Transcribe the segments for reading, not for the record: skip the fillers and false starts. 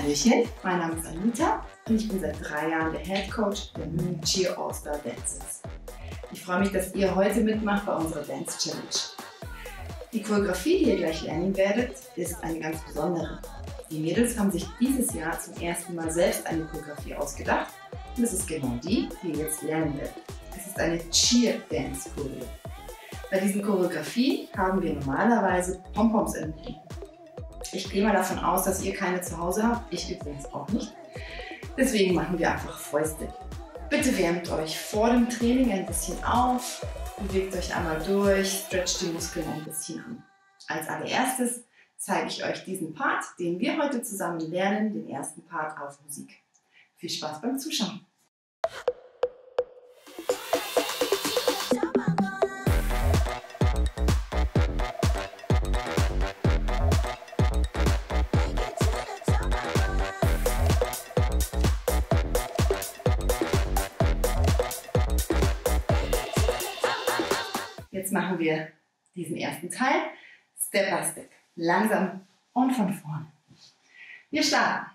Hallöchen, mein Name ist Anita und ich bin seit 3 Jahren der Head Coach der Munich Cheer All-Star Dances. Ich freue mich, dass ihr heute mitmacht bei unserer Dance Challenge. Die Choreografie, die ihr gleich lernen werdet, ist eine ganz besondere. Die Mädels haben sich dieses Jahr zum ersten Mal selbst eine Choreografie ausgedacht und es ist genau die, die ihr jetzt lernen werdet. Es ist eine Cheer Dance Choreo. Bei diesen Choreografie haben wir normalerweise Pompoms in den Händen. Ich gehe mal davon aus, dass ihr keine zu Hause habt, ich übrigens auch nicht. Deswegen machen wir einfach Fäuste. Bitte wärmt euch vor dem Training ein bisschen auf, bewegt euch einmal durch, stretcht die Muskeln ein bisschen an. Als allererstes zeige ich euch diesen Part, den wir heute zusammen lernen, den ersten Part auf Musik. Viel Spaß beim Zuschauen! Jetzt machen wir diesen ersten Teil Step by Step, langsam und von vorne. Wir starten.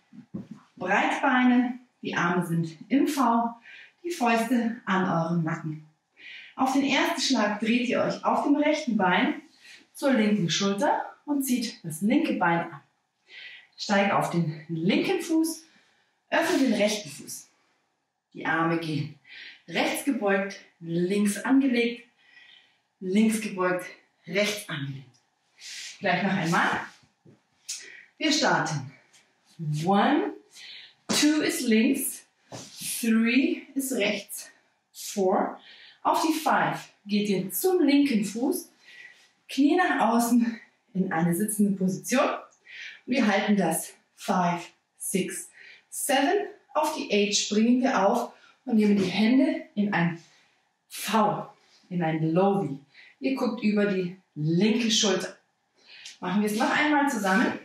Breitbeine, die Arme sind im V, die Fäuste an eurem Nacken. Auf den ersten Schlag dreht ihr euch auf dem rechten Bein zur linken Schulter und zieht das linke Bein an. Steigt auf den linken Fuß, öffnet den rechten Fuß. Die Arme gehen rechts gebeugt, links angelegt, links gebeugt, rechts angelehnt. Gleich noch einmal. Wir starten. 1, 2 ist links, 3 ist rechts, 4. Auf die 5 geht ihr zum linken Fuß, Knie nach außen in eine sitzende Position. Wir halten das 5, 6, 7. Auf die 8 springen wir auf und nehmen die Hände in ein V, in ein Low V. Ihr guckt über die linke Schulter. Machen wir es noch einmal zusammen.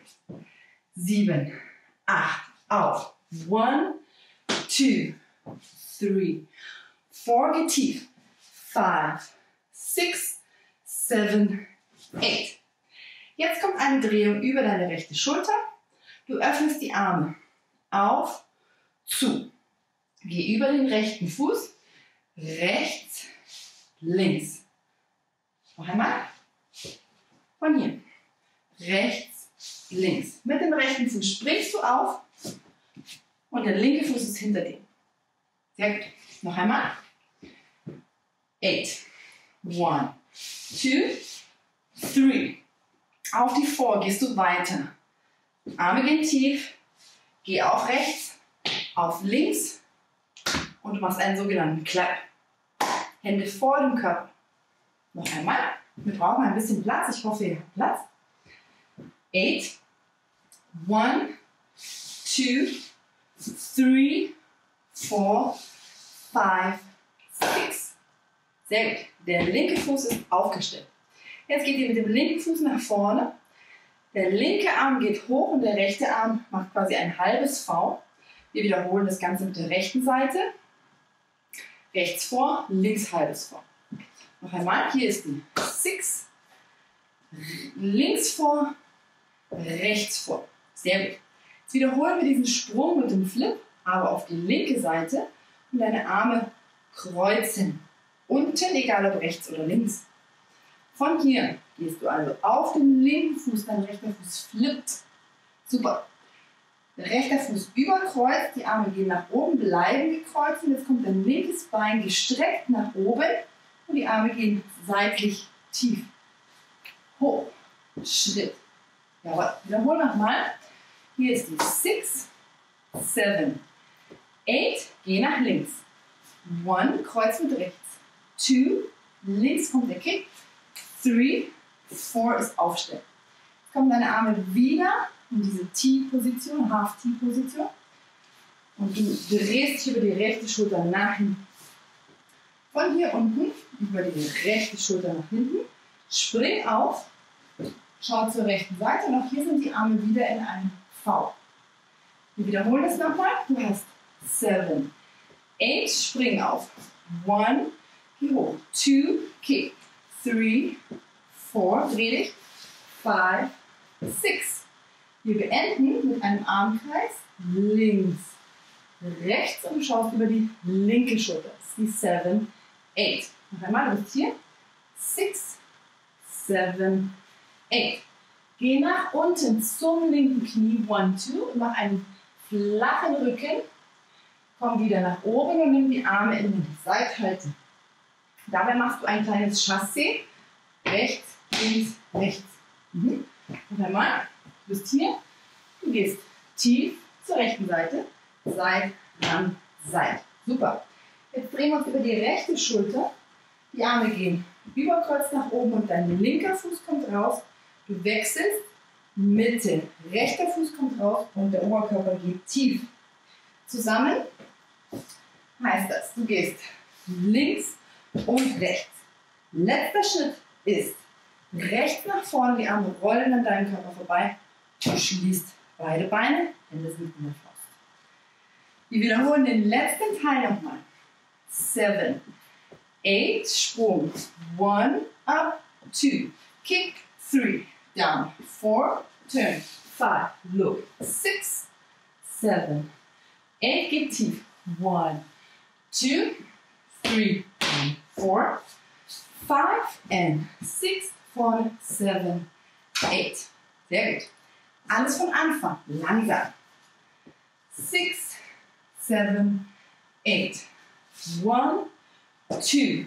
7, 8, auf. 1, 2, 3, 4, geht tief. 5, 6, 7, 8. Jetzt kommt eine Drehung über deine rechte Schulter. Du öffnest die Arme. Auf, zu. Geh über den rechten Fuß. Rechts, links. Noch einmal. Von hier. Rechts, links. Mit dem rechten Fuß springst du auf und der linke Fuß ist hinter dir. Sehr gut. Noch einmal. 8. 1, 2, 3. Auf die 4 gehst du weiter. Arme gehen tief. Geh auf rechts, auf links und du machst einen sogenannten Clap. Hände vor dem Körper. Noch einmal. Wir brauchen ein bisschen Platz. Ich hoffe, ihr habt Platz. 8. 1, 2, 3, 4, 5, 6. Sehr gut. Der linke Fuß ist aufgestellt. Jetzt geht ihr mit dem linken Fuß nach vorne. Der linke Arm geht hoch und der rechte Arm macht quasi ein halbes V. Wir wiederholen das Ganze mit der rechten Seite. Rechts vor, links halbes V. Noch einmal, hier ist die 6, links vor, rechts vor. Sehr gut. Jetzt wiederholen wir diesen Sprung mit dem Flip, aber auf die linke Seite und deine Arme kreuzen. Unten, egal ob rechts oder links. Von hier gehst du also auf den linken Fuß, dein rechter Fuß flippt. Super. Der rechte Fuß überkreuzt, die Arme gehen nach oben, bleiben gekreuzt und jetzt kommt dein linkes Bein gestreckt nach oben. Und die Arme gehen seitlich tief. Hoch. Schritt. Jawohl. Wiederhol nochmal. Hier ist die 6, 7, 8. Geh nach links. 1, Kreuz mit rechts. 2, links kommt der Kick. 3, 4 ist Aufstellen. Jetzt kommen deine Arme wieder in diese T-Position, Half-T-Position. Und du drehst dich über die rechte Schulter nach hinten. Von hier unten über die rechte Schulter nach hinten. Spring auf, schau zur rechten Seite und auch hier sind die Arme wieder in einem V. Wir wiederholen das nochmal. Du hast 7, 8, spring auf. 1, geh hoch. 2, kick. 3, 4, dreh dich. 5, 6, Wir beenden mit einem Armkreis. Links, rechts und du schaust über die linke Schulter. Das ist die 7, 8. Noch einmal, du bist hier. 6, 7, 8. Geh nach unten zum linken Knie. 1, 2. Und mach einen flachen Rücken. Komm wieder nach oben und nimm die Arme in den Seithalten. Dabei machst du ein kleines Chassé. Rechts, links, rechts. Noch einmal. Du bist hier. Du gehst tief zur rechten Seite. Seit an Seit. Super. Jetzt drehen wir uns über die rechte Schulter. Die Arme gehen überkreuz nach oben und dein linker Fuß kommt raus. Du wechselst. Mitte. Rechter Fuß kommt raus und der Oberkörper geht tief. Zusammen heißt das, du gehst links und rechts. Letzter Schritt ist rechts nach vorne, die Arme rollen an deinem Körper vorbei. Du schließt beide Beine, Hände sind in der Faust. Wir wiederholen den letzten Teil nochmal. 7, 8, Sprung. 1, up, 2, kick, 3, down, 4, turn, 5, look, 6, 7, 8, geht tief. 1, 2, 3, and 4, 5, and 6, vorne, 7, 8. Sehr gut. Alles von Anfang. Langsam. 6, 7, 8. 1, 2,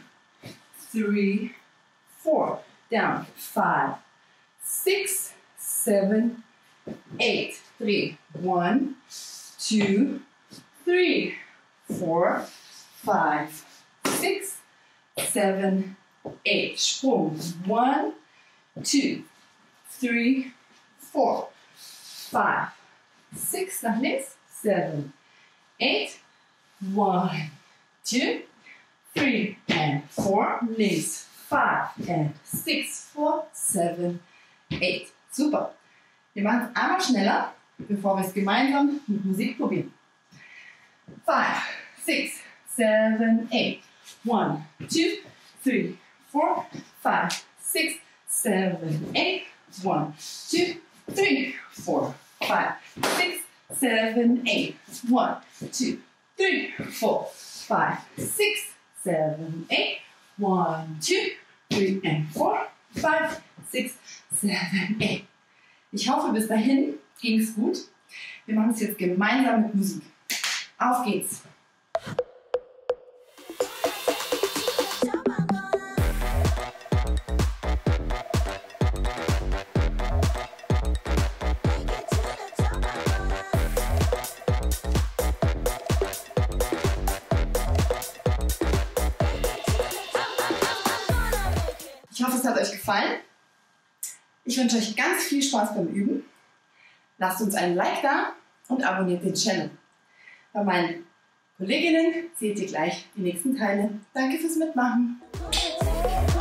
3, 4. Down. 5, 6, 7, 8. 3. 1, 2, 3, 4, 5, 6, 7, 8. Sprung. 1, 2, 3, 4, 5, 6 nach links, 7, 8, 1, 2, 3 and 4, links, 5 and 6, 4, 7, 8. Super. Wir machen es einmal schneller, bevor wir es gemeinsam mit Musik probieren. 5, 6, 7, 8. 1, 2, 3, 4, 5, 6, 7, 8. 1, 2, 3, 4, 5, 6, 7, 8. 1, 2, 3, 4, 5, 6, 7, 8. 1, 2, 3 and 4, 5, 6, 7, 8. Ich hoffe, bis dahin ging es gut. Wir machen es jetzt gemeinsam mit Musik. Auf geht's! Ich hoffe, es hat euch gefallen. Ich wünsche euch ganz viel Spaß beim Üben. Lasst uns einen Like da und abonniert den Channel. Bei meinen Kolleginnen seht ihr gleich die nächsten Teile. Danke fürs Mitmachen.